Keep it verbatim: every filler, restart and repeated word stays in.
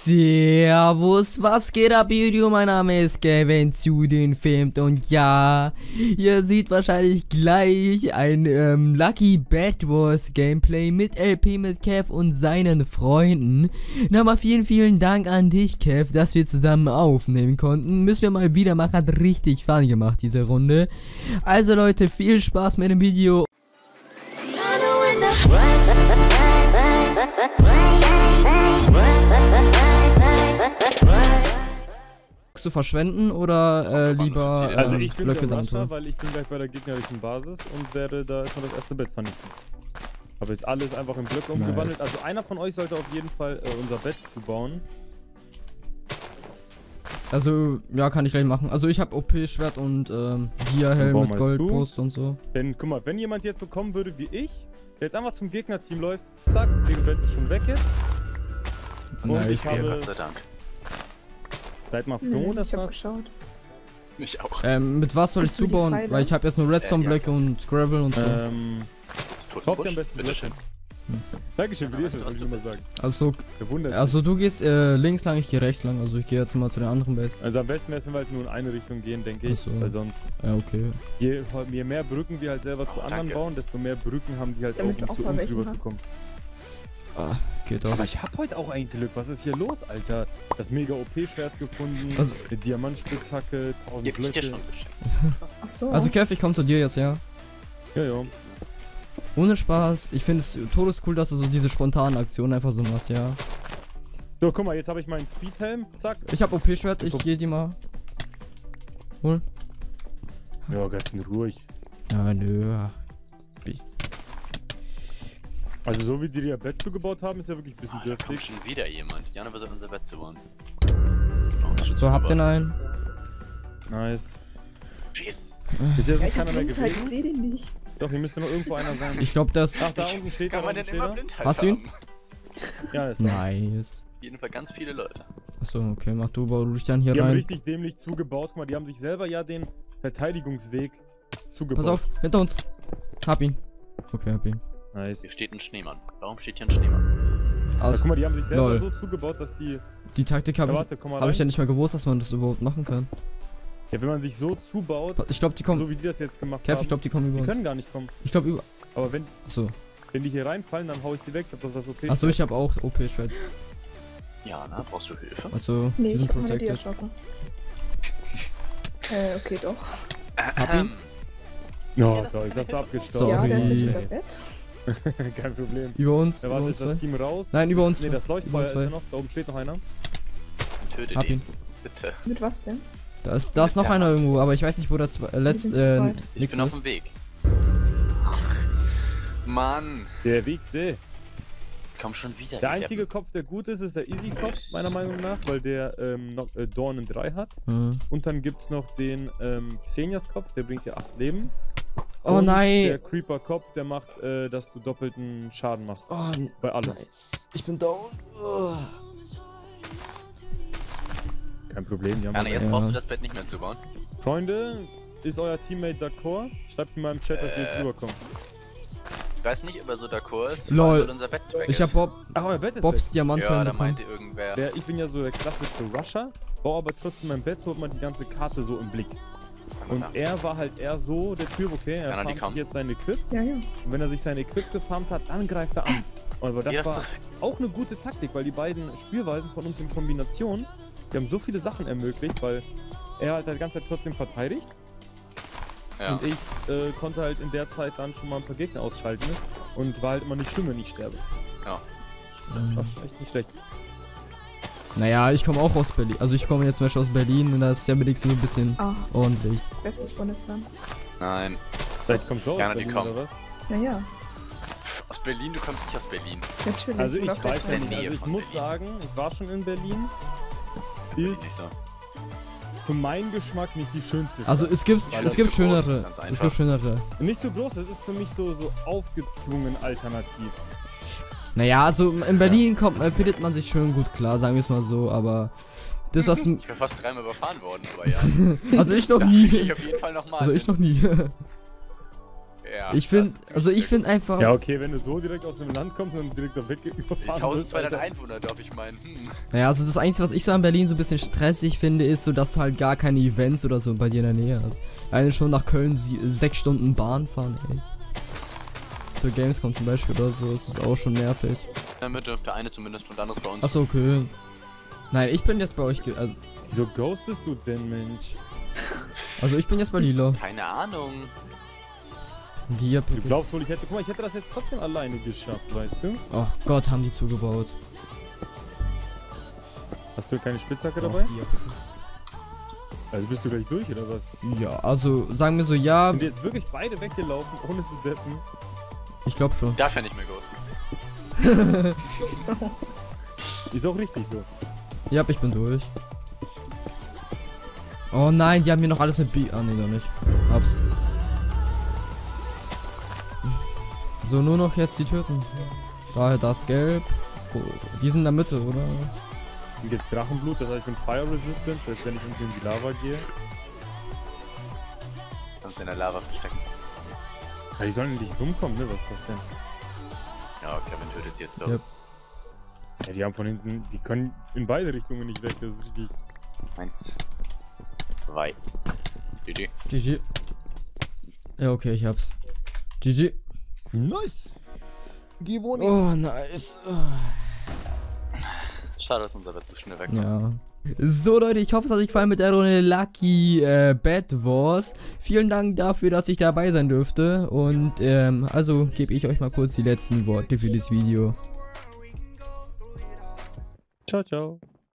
Servus, was geht ab, Video? Mein Name ist Kevin zu den Filmt und ja, ihr seht wahrscheinlich gleich ein ähm, Lucky Bad Wars Gameplay mit L P, mit Kev und seinen Freunden. Nochmal vielen, vielen Dank an dich, Kev, dass wir zusammen aufnehmen konnten. Müssen wir mal wieder machen, hat richtig Fun gemacht, diese Runde. Also Leute, viel Spaß mit dem Video. Zu verschwenden oder äh, lieber also ähm, ich bin Blöcke der dann Rusher, weil ich bin gleich bei der gegnerischen Basis und werde da erstmal das erste Bett vernichten. Habe jetzt alles einfach in Blöcke umgewandelt. Nice. Also einer von euch sollte auf jeden Fall äh, unser Bett zubauen. Also ja, kann ich gleich machen. Also ich habe O P-Schwert und ähm, Dia-Helm mit Goldbrust und so. Denn guck mal, wenn jemand jetzt so kommen würde wie ich, der jetzt einfach zum Gegnerteam läuft, zack, das Bett ist schon weg jetzt. Und Nice. ich habe... Gott sei Dank. Seid mal froh, Nee, dass ich hab das... geschaut. Mich auch. Ähm, mit was soll ich Gibst du die zubauen? Pfeile? Weil ich habe jetzt nur Redstone-Blöcke Äh, ja. und Gravel und so. Ähm... Das Totenbusch, Kauft ihr am besten bitteschön. Dankeschön für Ja, die weißt du, Hilfe, was würde du ich mal bist? sagen. Also, Bewundert. also du gehst äh, links lang, ich gehe rechts lang. Also ich gehe jetzt mal zu der anderen Base. Also am besten wäre es, wenn wir halt nur in eine Richtung gehen, denke ich. Ach so. Weil sonst, Ja, okay. je, je mehr Brücken wir halt selber zu Oh, anderen danke. bauen, desto mehr Brücken haben die halt Damit auch, du um auch zu mal uns welchen rüberzukommen. Ah, geht auch. Aber ich hab heute auch ein Glück. Was ist hier los, Alter? Das mega O P-Schwert gefunden, Also- eine Diamantspitzhacke, tausend Die hab ich dir Blöcke. schon geschenkt. Ach so. Also Kev, ich komme zu dir jetzt, ja. Ja, ja. Ohne Spaß. Ich finde es todescool, dass du so diese spontanen Aktionen einfach so machst, ja. So, guck mal, jetzt habe ich meinen Speedhelm. Zack. Ich habe O P-Schwert, ich gehe die mal holen. Ja, ganz ruhig. Ja, nö. Also so wie die ihr Bett zugebaut haben, ist ja wirklich ein bisschen Oh, da kommt dürftig. schon wieder jemand. Jana versucht unser Bett zu bauen. Oh, ist schon So, habt ihr zugebaut. einen? Nice. Jesus. Ist ja ja, so ich hab keiner mehr Blindheit, ich gewesen? seh den nicht. Doch, hier müsste noch irgendwo einer sein. Ich glaube, das. Ach, da unten steht er, Kann man da denn unten immer steht er. Blindheit Hast du ihn? haben? Ja, ist da. Nice. Auf jeden Fall ganz viele Leute. Achso, okay, mach du, bau du dich dann hier Die haben rein. richtig dämlich zugebaut. Guck mal, die haben sich selber ja den Verteidigungsweg zugebaut. Pass auf, hinter uns. Hab ihn. Okay, hab ihn. Nice. Hier steht ein Schneemann. Warum steht hier ein Schneemann? Ja, Also, guck mal, die haben sich selber Lol. so zugebaut, dass die... die Taktik Ja, habe ich, warte, komm mal hab rein. ich ja nicht mal gewusst, dass man das überhaupt machen kann. Ja, wenn man sich so zubaut, Ich glaube, die kommen. so wie die das jetzt gemacht Kev, haben, ich glaube, die kommen die über uns. können gar nicht kommen. Ich glaube über. Aber wenn, Achso. wenn die hier reinfallen, dann hau ich die weg, ob das was okay Achso, ich habe auch O P-Schwert. Jana, brauchst du Hilfe? Achso, Nee, die ich sind hab meine protected. Dia-Schocke. Äh, okay, doch. Hab ihn? Ja, das da ist ist das da Sorry. abgestaubt. Ja, der hat nicht Sorry. unser Bett. Kein Problem. Über uns. Ja, über warte, uns ist das zwei. Team raus? Nein, über uns Nee, zwei. das Über Leuchtfeuer uns ist zwei. ja noch. Da oben steht noch einer. Töte Hab den. ihn. Bitte. Mit was denn? Da ist, da ist noch Ja. einer irgendwo, aber ich weiß nicht, wo der zwei, äh, letzt, sind zu äh, zweit. Ich nix bin auf ist. dem Weg. Ach, Mann. Der Wichse. Komm schon wieder. Der ihr einzige Deppen. Kopf, der gut ist, ist der Easy-Kopf, meiner Meinung nach, weil der ähm, noch äh, Dornen drei hat. Hm. Und dann gibt's noch den ähm, Xenias-Kopf, der bringt dir acht Leben. Oh Und nein. Der Creeper-Kopf, der macht, äh, dass du doppelten Schaden machst. Oh, Bei allem. nice. Ich bin down. Oh. Kein Problem, die haben Jana, jetzt Ja. brauchst du das Bett nicht mehr zu bauen. Freunde, ist euer Teammate d'accord? Schreibt mir mal im Chat, dass wir jetzt Äh. rüberkommen. Ich weiß nicht, ob er so d'accord ist, Lol. weil unser Bett weg Ich ist. hab Bob, Ach, euer Bett ist Bobs Diamant Ja, da bekommen. meinte irgendwer. Der, ich bin ja so der klassische Rusher, baue aber trotzdem mein Bett, holt man die ganze Karte so im Blick. Und er war halt eher so der Typ, okay, er Kann er die farmt kommen? sich jetzt sein Equip. Ja, ja. Und wenn er sich sein Equip gefarmt hat, dann greift er an. Aber das Wieder war zurück. auch eine gute Taktik, weil die beiden Spielweisen von uns in Kombination, die haben so viele Sachen ermöglicht, weil er halt die ganze Zeit trotzdem verteidigt. Ja. Und ich äh, konnte halt in der Zeit dann schon mal ein paar Gegner ausschalten und war halt immer nicht schlimm, wenn ich sterbe. Ja. Mhm. Das war echt nicht schlecht. Naja, ich komme auch aus Berlin. Also ich komme jetzt zum Beispiel aus Berlin und da ist ja wenigstens ein bisschen Ah, ordentlich. bestes Bundesland. Nein. Vielleicht kommst du auch Gerne, aus die Berlin, kommen. oder was? Ja, ja. Pff, aus Berlin, du kommst nicht aus Berlin. Natürlich. Also ich Oder auf weiß der ja nicht, Nähe also ich von muss Berlin. sagen, ich war schon in Berlin. Nicht Ist so. für meinen Geschmack nicht die schönste Stadt. Also es gibt, Weil es das gibt zu groß, schönere. ganz Es einfach. gibt schönere. Nicht so groß, es ist für mich so, so aufgezwungen alternativ. Naja, also in Berlin kommt, äh, findet man sich schön gut klar, sagen wir es mal so, aber das was. Ich bin fast dreimal überfahren worden, aber ja. Also ich noch Da krieg ich nie. auf jeden Fall nochmal. Also ich noch nie. Ja, Ich finde, das ist also ich ziemlich finde einfach... Ja, okay, wenn du so direkt aus dem Land kommst und direkt da weg überfahren wirst, eintausendzweihundert Alter. Einwohner, darf ich meinen. Hm. Naja, also das Einzige, was ich so an Berlin so ein bisschen stressig finde, ist so, dass du halt gar keine Events oder so bei dir in der Nähe hast. Eine schon nach Köln sie sechs Stunden Bahn fahren, ey. Für Gamescom zum Beispiel oder so, ist es auch schon nervig. In der Mitte, der eine zumindest und der andere bei uns. Achso, okay. Nein, ich bin jetzt bei euch, ge also, Wieso ghostest du denn, Mensch? also ich bin jetzt bei Lila. Keine Ahnung. Hier, Du glaubst wohl, ich hätte, guck mal, ich hätte das jetzt trotzdem alleine geschafft, weißt du? Oh Gott, haben die zugebaut. Hast du keine Spitzhacke Doch, dabei? hier, bitte. Also bist du gleich durch, oder was? Ja, also sagen wir so, ja, Sind jetzt wirklich beide weggelaufen, ohne zu deppen? ich glaube schon. Darf ja nicht mehr ghosten. Ist auch richtig so. Ja, ich bin durch. Oh nein, die haben hier noch alles mit B. Ah, nee, gar nicht. Hab's. So, nur noch jetzt die Türken. Daher das Gelb. Oh, die sind in der Mitte, oder? Und jetzt Drachenblut, das heißt, ich bin fire resistant, das heißt, wenn ich unten in die Lava gehe. Kannst du in der Lava verstecken. Ja, die sollen nicht rumkommen, ne? Was ist das denn? Ja, Kevin tötet sie jetzt, glaube Yep. Ja, die haben von hinten, die können in beide Richtungen nicht weg, das ist richtig. ich. Eins. Zwei. G G. G G. Ja, okay, ich hab's. G G. Nice! Gewonnen! Oh, nice. Schade, dass unser Bett zu schnell weg war. Ja. So Leute, ich hoffe, es hat euch gefallen mit der Runde Lucky äh, Bad Wars. Vielen Dank dafür, dass ich dabei sein durfte. Und ähm, also gebe ich euch mal kurz die letzten Worte für das Video. Ciao, ciao.